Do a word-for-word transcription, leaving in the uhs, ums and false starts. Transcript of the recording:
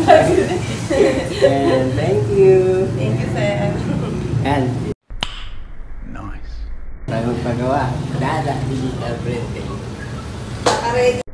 And thank you. Thank you, sir. And Nice. tayo magpagawa. Dada digital printing. Naka-ready.